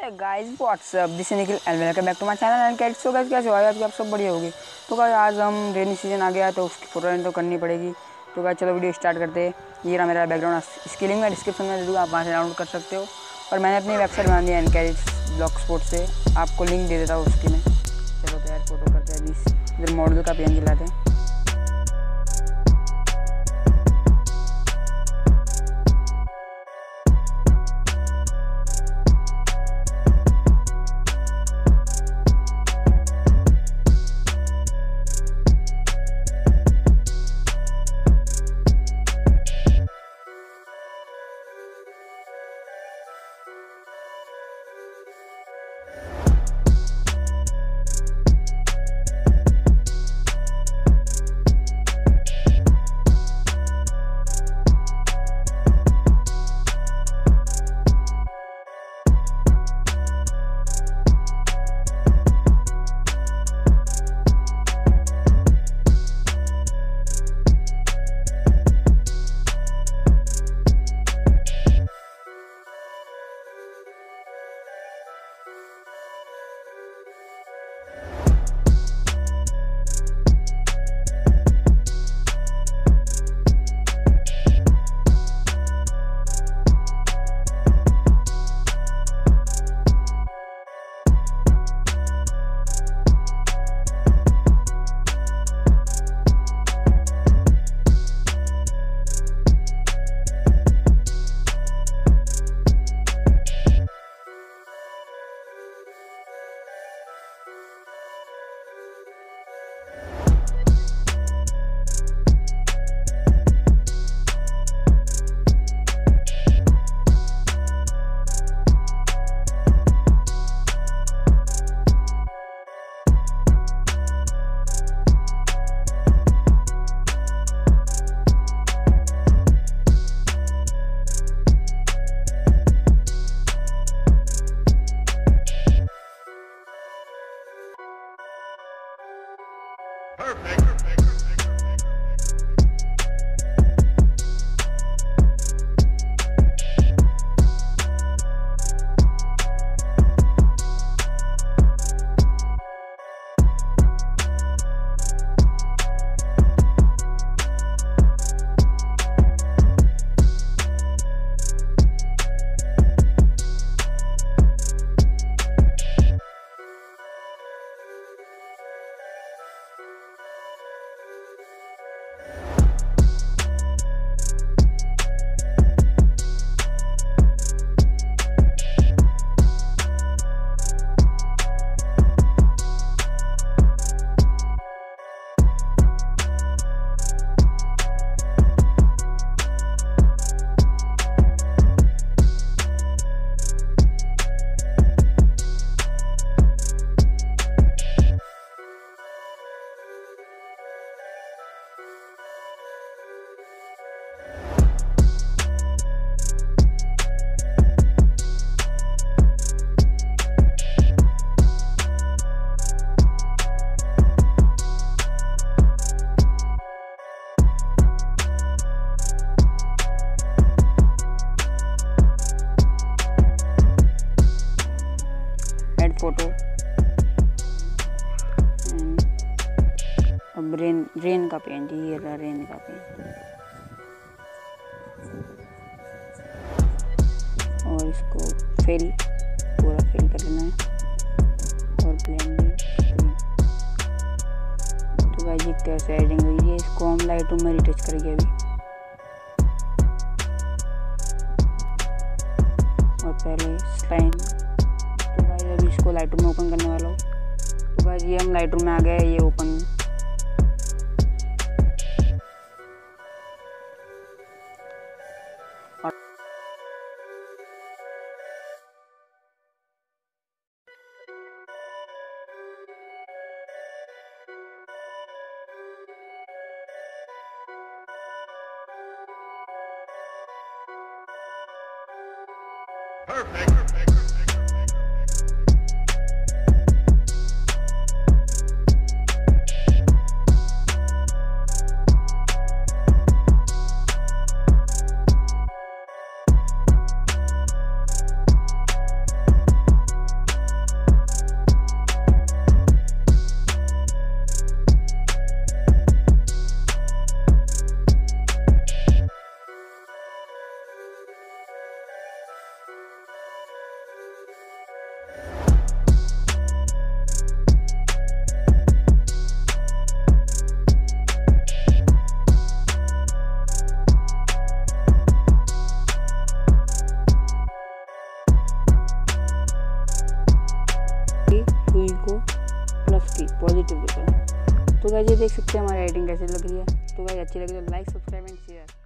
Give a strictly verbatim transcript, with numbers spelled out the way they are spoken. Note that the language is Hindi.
Guys what's up this is Nikhil and welcome back to my channel and cats. So guys कैसे हो आप? आप सब बढ़िया होगी। तो गाइस आज हम रेनी सीजन आ गया तो उसकी फोटो तो करनी पड़ेगी। तो गाइस चलो वीडियो स्टार्ट करते हैं। ये रहा मेरा बैकग्राउंड, इसकी लिंक मैं डिस्क्रिप्शन में दे दूँगा, आप वहाँ से डाउनलोड कर सकते हो। और मैंने अपनी वेबसाइट बना दी है एनकैट्स ब्लॉग स्पॉट से, आपको लिंक दे देता हूँ उसकी मैं। चलो तो यार फोटो करते हैं। अभी इधर मॉडल का पेन दिलाते हैं। Perfect. फोटो अब रेन रेन का पेन, ये रहा रेन का पेन। और इसको फिल पूरा फिल कर लेना है और ब्लेंडिंग। तो गाइस ये कैसे एडिंग हुई है, इसको हम लाइटरूम में रिटच करेंगे अभी। और पहले स्लाइन, अभी इसको लाइटरूम में ओपन करने वाला हूँ। तो गाइस ये हम लाइटरूम में आ गए, ये ओपन। Perfect. Perfect. सुई को प्लस की पॉजिटिव दिशा। तो गाइस ये देख सकते हैं हमारी एडिटिंग कैसे लग रही है। तो गाइस अच्छी लगी तो लाइक सब्सक्राइब एंड शेयर।